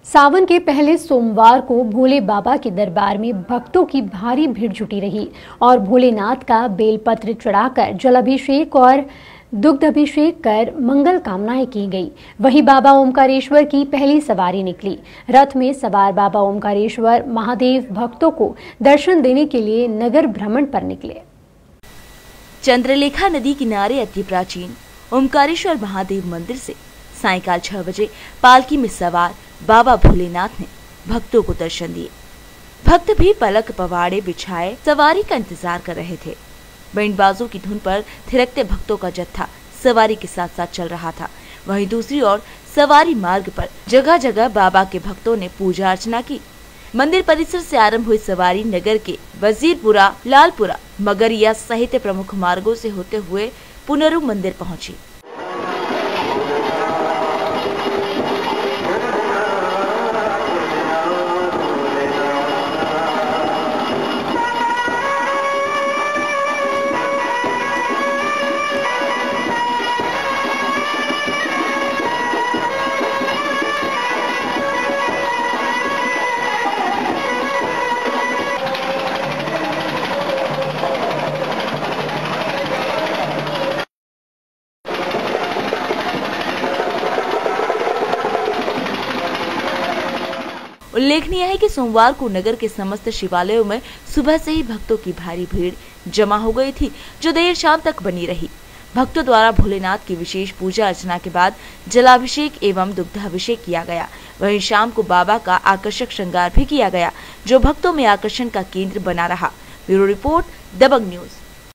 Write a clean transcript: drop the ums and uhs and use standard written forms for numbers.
सावन के पहले सोमवार को भोले बाबा के दरबार में भक्तों की भारी भीड़ जुटी रही और भोलेनाथ का बेलपत्र चढ़ाकर जलाभिषेक और दुग्ध अभिषेक कर मंगल कामनाएं की गई। वहीं बाबा ओमकारेश्वर की पहली सवारी निकली। रथ में सवार बाबा ओमकारेश्वर महादेव भक्तों को दर्शन देने के लिए नगर भ्रमण पर निकले। चंद्रलेखा नदी किनारे अति प्राचीन ओमकारेश्वर महादेव मंदिर से सायंकाल 6 बजे पालकी में सवार बाबा भोलेनाथ ने भक्तों को दर्शन दिए। भक्त भी पलक पवाड़े बिछाए सवारी का इंतजार कर रहे थे। बैंड बाजों की धुन पर थिरकते भक्तों का जत्था सवारी के साथ साथ चल रहा था। वहीं दूसरी ओर सवारी मार्ग पर जगह जगह बाबा के भक्तों ने पूजा अर्चना की। मंदिर परिसर से आरंभ हुई सवारी नगर के वजीरपुरा, लालपुरा, मगरिया सहित प्रमुख मार्गों से होते हुए पुनरु मंदिर पहुंची। उल्लेखनीय है कि सोमवार को नगर के समस्त शिवालयों में सुबह से ही भक्तों की भारी भीड़ जमा हो गई थी, जो देर शाम तक बनी रही। भक्तों द्वारा भोलेनाथ की विशेष पूजा अर्चना के बाद जलाभिषेक एवं दुग्धाभिषेक किया गया। वहीं शाम को बाबा का आकर्षक श्रृंगार भी किया गया, जो भक्तों में आकर्षण का केंद्र बना रहा। Bureau report, Dabang news.